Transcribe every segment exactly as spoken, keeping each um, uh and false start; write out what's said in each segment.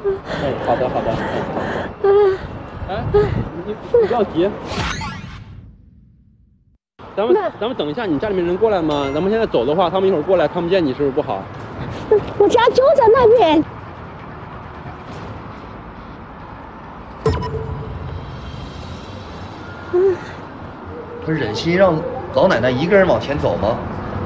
哎，好的好的。哎，你你不要急。咱们咱们等一下，你家里面人过来吗？咱们现在走的话，他们一会儿过来看不见你，是不是不好？ 我家就在那边。 嗯，他忍心让老奶奶一个人往前走吗？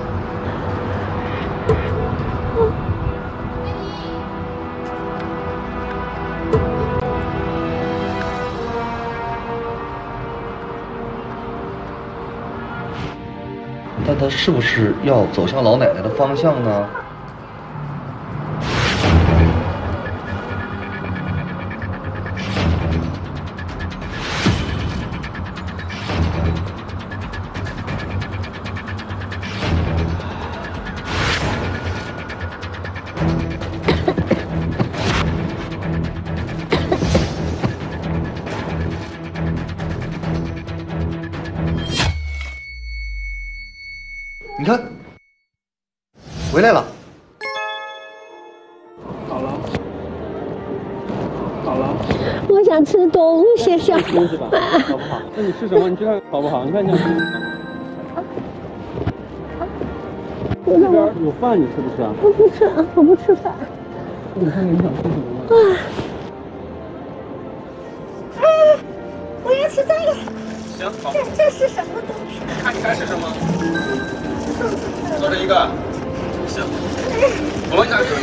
但他是不是要走向老奶奶的方向呢？你看，回来了。 好了，好了。 我想吃东西，小吃东西吧，好不好？那你吃什么？你知道好不好？你看你想吃什么？这边有饭，你吃不吃啊？ 我不吃，我不吃饭。 你看看你想吃什么吗？ 哎，我要吃这个。 行，好。 这这是什么东西？ 看你爱吃什么。走这一个。行。我问一下吃。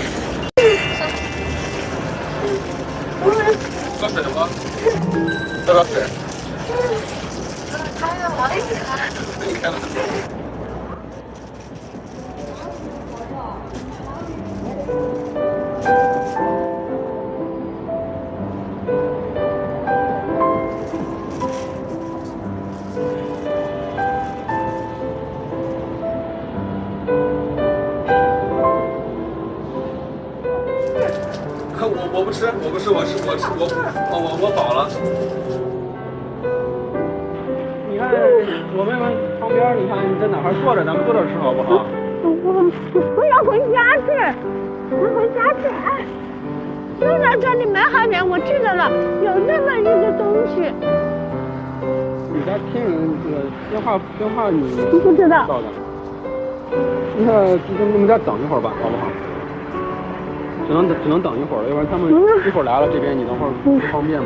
喝水吗？要不要水？可以开了。我我不吃，我不吃，我吃我吃我我我我饱了。你看我们旁边，你看你在哪块坐着，咱们坐这吃好不好？ 我我我要回家去，我回家去。哎，就在这里门后面，我记得了，有那么一个东西。 你家亲人这个电话电话你不知道的？你看你们家等一会儿吧，好不好？只能只能等一会儿，要不然他们一会儿来了，这边你等会儿不方便嘛。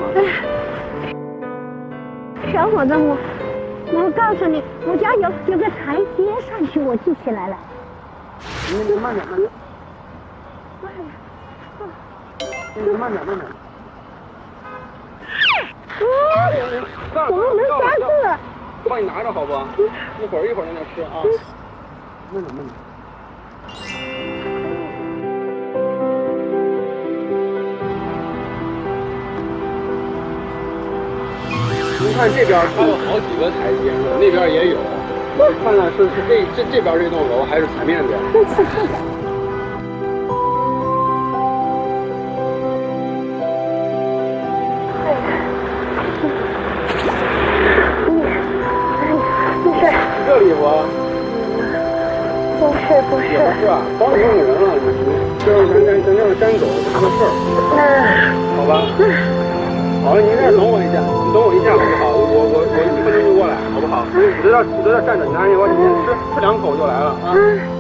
小伙子，我我告诉你，我家有有个台阶上去，我记起来了。 你你慢点，慢点。 慢点。 你慢点，慢点。 怎么能三次？ 我帮你拿着好不？一会儿一会儿在那吃啊。慢点，慢点。您看这边它有好几个台阶呢，那边也有。看看是是这这这边这栋楼还是前面的？ 这是这个。不是。 这里不？ 不是不是。 不是啊，帮你弄人了，你这让咱咱咱让赶走不是个事儿。好吧。好了，你在这等我一下，你等我一下好不好？我我我一分钟就过来，好不好？你在这你在这站着，你拿着我，你先吃吃两口就来了啊。